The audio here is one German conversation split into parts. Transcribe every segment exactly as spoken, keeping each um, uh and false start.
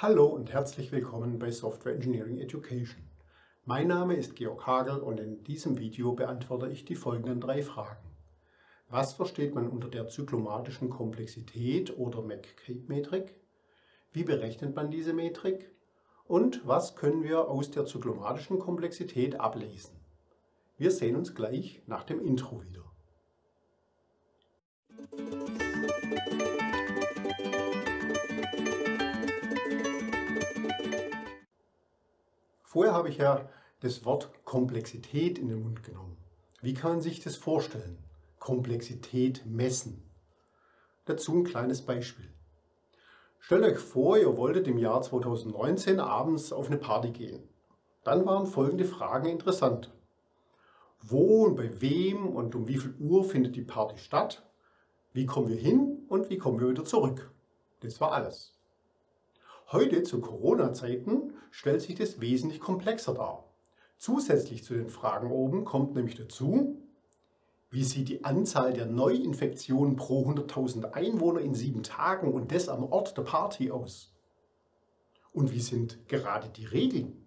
Hallo und herzlich willkommen bei Software Engineering Education. Mein Name ist Georg Hagel und in diesem Video beantworte ich die folgenden drei Fragen. Was versteht man unter der zyklomatischen Komplexität oder McCabe-Metrik? Wie berechnet man diese Metrik? Und was können wir aus der zyklomatischen Komplexität ablesen? Wir sehen uns gleich nach dem Intro wieder. Vorher habe ich ja das Wort Komplexität in den Mund genommen. Wie kann man sich das vorstellen? Komplexität messen. Dazu ein kleines Beispiel. Stellt euch vor, ihr wolltet im Jahr zweitausendneunzehn abends auf eine Party gehen. Dann waren folgende Fragen interessant. Wo und bei wem und um wie viel Uhr findet die Party statt? Wie kommen wir hin und wie kommen wir wieder zurück? Das war alles. Heute zu Corona-Zeiten stellt sich das wesentlich komplexer dar. Zusätzlich zu den Fragen oben kommt nämlich dazu, wie sieht die Anzahl der Neuinfektionen pro hunderttausend Einwohner in sieben Tagen und das am Ort der Party aus? Und wie sind gerade die Regeln?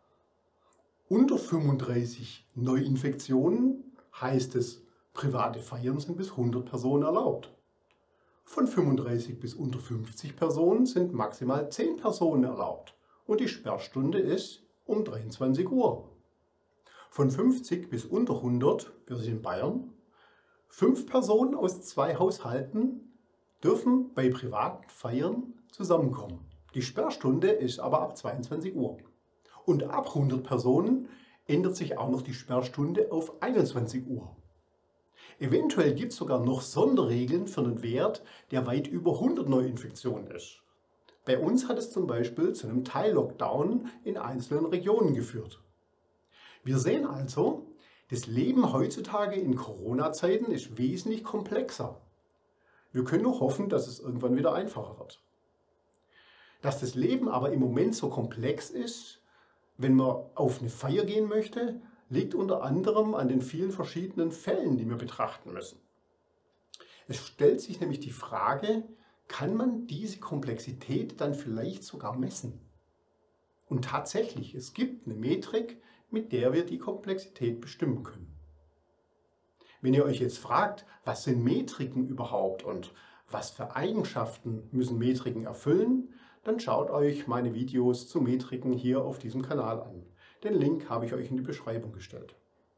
Unter fünfunddreißig Neuinfektionen heißt es, private Feiern sind bis hundert Personen erlaubt. Von fünfunddreißig bis unter fünfzig Personen sind maximal zehn Personen erlaubt und die Sperrstunde ist um dreiundzwanzig Uhr. Von fünfzig bis unter hundert, wir sind in Bayern, fünf Personen aus zwei Haushalten dürfen bei privaten Feiern zusammenkommen. Die Sperrstunde ist aber ab zweiundzwanzig Uhr. Und ab hundert Personen ändert sich auch noch die Sperrstunde auf einundzwanzig Uhr. Eventuell gibt es sogar noch Sonderregeln für einen Wert, der weit über hundert Neuinfektionen ist. Bei uns hat es zum Beispiel zu einem Teil-Lockdown in einzelnen Regionen geführt. Wir sehen also, das Leben heutzutage in Corona-Zeiten ist wesentlich komplexer. Wir können nur hoffen, dass es irgendwann wieder einfacher wird. Dass das Leben aber im Moment so komplex ist, wenn man auf eine Feier gehen möchte, liegt unter anderem an den vielen verschiedenen Fällen, die wir betrachten müssen. Es stellt sich nämlich die Frage, kann man diese Komplexität dann vielleicht sogar messen? Und tatsächlich, es gibt eine Metrik, mit der wir die Komplexität bestimmen können. Wenn ihr euch jetzt fragt, was sind Metriken überhaupt und was für Eigenschaften müssen Metriken erfüllen, dann schaut euch meine Videos zu Metriken hier auf diesem Kanal an. Den Link habe ich euch in die Beschreibung gestellt.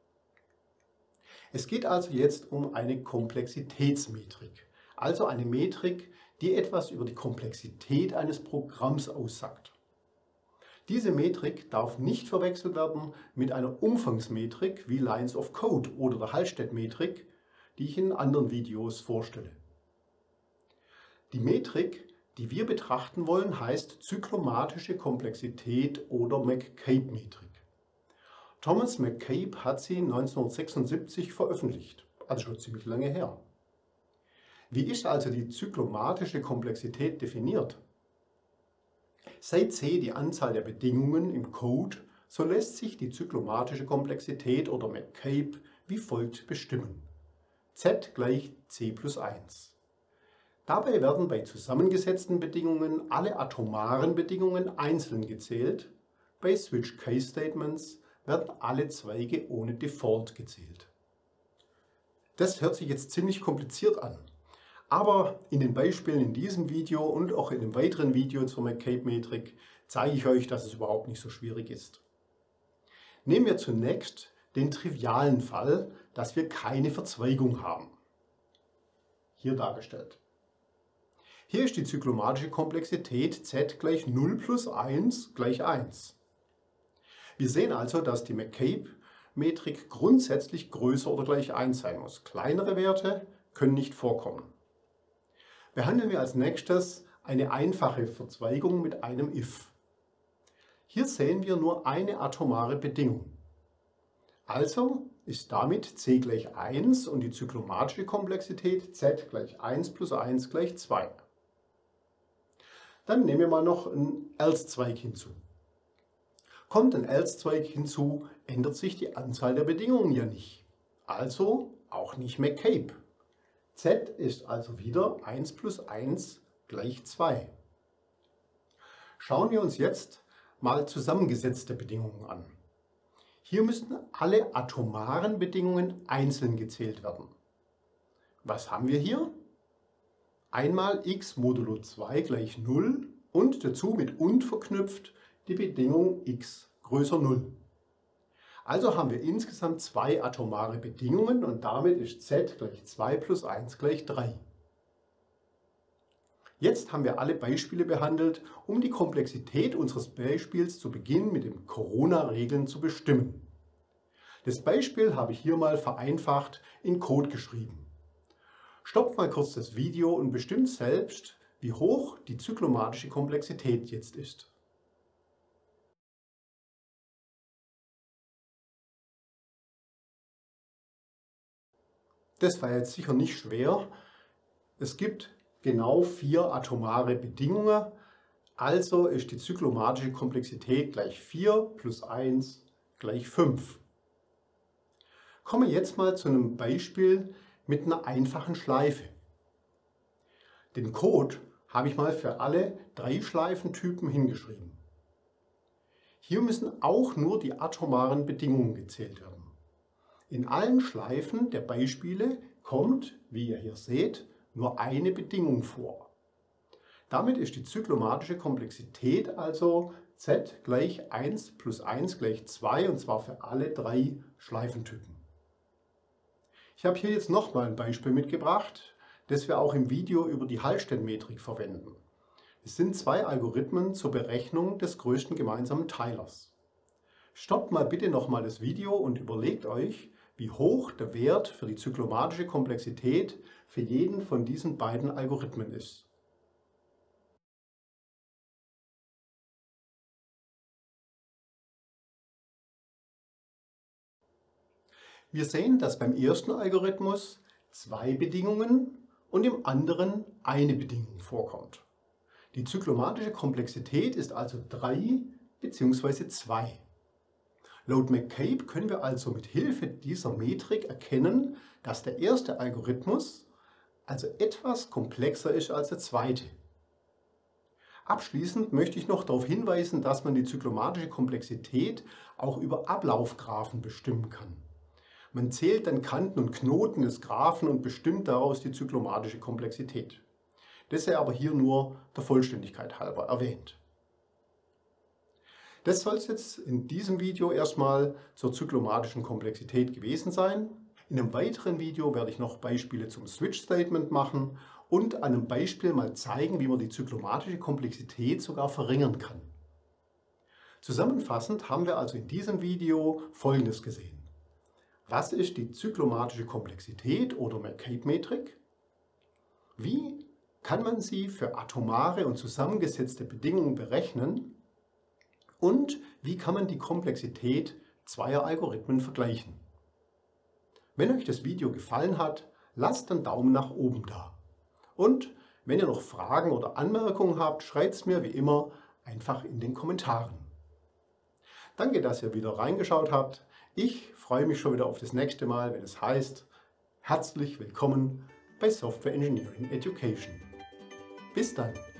Es geht also jetzt um eine Komplexitätsmetrik, also eine Metrik, die etwas über die Komplexität eines Programms aussagt. Diese Metrik darf nicht verwechselt werden mit einer Umfangsmetrik wie Lines of Code oder der Hallstedt-Metrik, die ich in anderen Videos vorstelle. Die Metrik, die wir betrachten wollen, heißt zyklomatische Komplexität oder McCabe-Metrik. Thomas McCabe hat sie neunzehnhundertsechsundsiebzig veröffentlicht, also schon ziemlich lange her. Wie ist also die zyklomatische Komplexität definiert? Sei C die Anzahl der Bedingungen im Code, so lässt sich die zyklomatische Komplexität oder McCabe wie folgt bestimmen. Z gleich C plus eins. Dabei werden bei zusammengesetzten Bedingungen alle atomaren Bedingungen einzeln gezählt, bei Switch-Case-Statements werden alle Zweige ohne Default gezählt. Das hört sich jetzt ziemlich kompliziert an, aber in den Beispielen in diesem Video und auch in einem weiteren Video zur McCabe-Metrik zeige ich euch, dass es überhaupt nicht so schwierig ist. Nehmen wir zunächst den trivialen Fall, dass wir keine Verzweigung haben. Hier dargestellt. Hier ist die zyklomatische Komplexität Z gleich null plus eins gleich eins. Wir sehen also, dass die McCabe-Metrik grundsätzlich größer oder gleich eins sein muss. Kleinere Werte können nicht vorkommen. Behandeln wir als nächstes eine einfache Verzweigung mit einem if. Hier sehen wir nur eine atomare Bedingung. Also ist damit C gleich eins und die zyklomatische Komplexität Z gleich eins plus eins gleich zwei. Dann nehmen wir mal noch einen Else-Zweig hinzu. Kommt ein Else-Zweig hinzu, ändert sich die Anzahl der Bedingungen ja nicht. Also auch nicht McCabe. Z ist also wieder eins plus eins gleich zwei. Schauen wir uns jetzt mal zusammengesetzte Bedingungen an. Hier müssen alle atomaren Bedingungen einzeln gezählt werden. Was haben wir hier? Einmal x modulo zwei gleich null und dazu mit und verknüpft die Bedingung x größer null. Also haben wir insgesamt zwei atomare Bedingungen und damit ist z gleich zwei plus eins gleich drei. Jetzt haben wir alle Beispiele behandelt, um die Komplexität unseres Beispiels zu Beginn mit den Corona-Regeln zu bestimmen. Das Beispiel habe ich hier mal vereinfacht in Code geschrieben. Stoppt mal kurz das Video und bestimmt selbst, wie hoch die zyklomatische Komplexität jetzt ist. Das war jetzt sicher nicht schwer. Es gibt genau vier atomare Bedingungen, also ist die zyklomatische Komplexität gleich vier plus eins gleich fünf. Kommen wir jetzt mal zu einem Beispiel mit einer einfachen Schleife. Den Code habe ich mal für alle drei Schleifentypen hingeschrieben. Hier müssen auch nur die atomaren Bedingungen gezählt werden. In allen Schleifen der Beispiele kommt, wie ihr hier seht, nur eine Bedingung vor. Damit ist die zyklomatische Komplexität also z gleich eins plus eins gleich zwei und zwar für alle drei Schleifentypen. Ich habe hier jetzt nochmal ein Beispiel mitgebracht, das wir auch im Video über die Hallstein-Metrik verwenden. Es sind zwei Algorithmen zur Berechnung des größten gemeinsamen Teilers. Stoppt mal bitte nochmal das Video und überlegt euch, wie hoch der Wert für die zyklomatische Komplexität für jeden von diesen beiden Algorithmen ist. Wir sehen, dass beim ersten Algorithmus zwei Bedingungen und im anderen eine Bedingung vorkommt. Die zyklomatische Komplexität ist also drei bzw. zwei. Laut McCabe können wir also mit Hilfe dieser Metrik erkennen, dass der erste Algorithmus also etwas komplexer ist als der zweite. Abschließend möchte ich noch darauf hinweisen, dass man die zyklomatische Komplexität auch über Ablaufgraphen bestimmen kann. Man zählt dann Kanten und Knoten des Graphen und bestimmt daraus die zyklomatische Komplexität. Das sei aber hier nur der Vollständigkeit halber erwähnt. Das soll es jetzt in diesem Video erstmal zur zyklomatischen Komplexität gewesen sein. In einem weiteren Video werde ich noch Beispiele zum Switch-Statement machen und an einem Beispiel mal zeigen, wie man die zyklomatische Komplexität sogar verringern kann. Zusammenfassend haben wir also in diesem Video Folgendes gesehen. Was ist die zyklomatische Komplexität oder McCabe-Metrik? Wie kann man sie für atomare und zusammengesetzte Bedingungen berechnen? Und wie kann man die Komplexität zweier Algorithmen vergleichen? Wenn euch das Video gefallen hat, lasst einen Daumen nach oben da. Und wenn ihr noch Fragen oder Anmerkungen habt, schreibt es mir wie immer einfach in den Kommentaren. Danke, dass ihr wieder reingeschaut habt. Ich freue mich schon wieder auf das nächste Mal, wenn es heißt, herzlich willkommen bei Software Engineering Education. Bis dann!